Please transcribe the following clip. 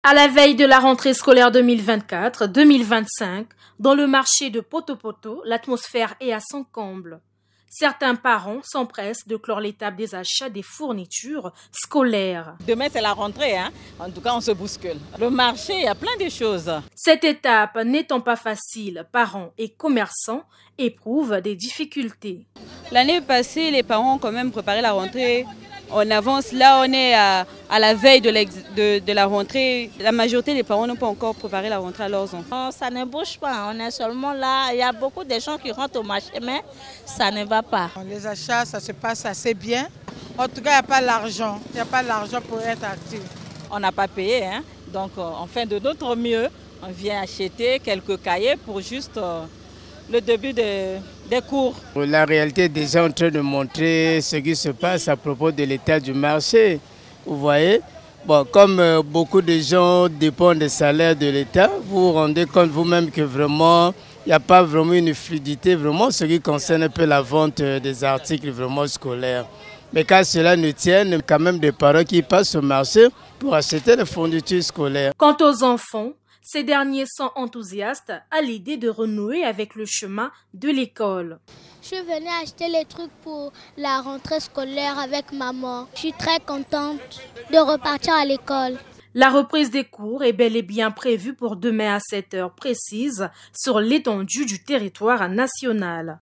À la veille de la rentrée scolaire 2024-2025, dans le marché de Poto-Poto, l'atmosphère est à son comble. Certains parents s'empressent de clore l'étape des achats des fournitures scolaires. Demain, c'est la rentrée, hein? En tout cas, on se bouscule. Le marché, il y a plein de choses. Cette étape n'étant pas facile, parents et commerçants éprouvent des difficultés. L'année passée, les parents ont quand même préparé la rentrée. On avance, là on est à la veille de la rentrée. La majorité des parents n'ont pas encore préparé la rentrée à leurs enfants. Ça ne bouge pas, on est seulement là. Il y a beaucoup de gens qui rentrent au marché, mais ça ne va pas. Les achats, ça se passe assez bien. En tout cas, il n'y a pas l'argent. Il n'y a pas l'argent pour être actif. On n'a pas payé, hein? Donc on fait de notre mieux. On vient acheter quelques cahiers pour juste le début des cours. La réalité est déjà en train de montrer ce qui se passe à propos de l'état du marché. Vous voyez, bon, comme beaucoup de gens dépendent des salaires de l'État, vous vous rendez compte vous-même que vraiment, il n'y a pas vraiment une fluidité, vraiment ce qui concerne un peu la vente des articles vraiment scolaires. Mais quand cela ne tienne, quand même des parents qui passent au marché pour acheter des fournitures scolaires. Quant aux enfants, ces derniers sont enthousiastes à l'idée de renouer avec le chemin de l'école. Je suis venue acheter les trucs pour la rentrée scolaire avec maman. Je suis très contente de repartir à l'école. La reprise des cours est bel et bien prévue pour demain à 7 heures précises sur l'étendue du territoire national.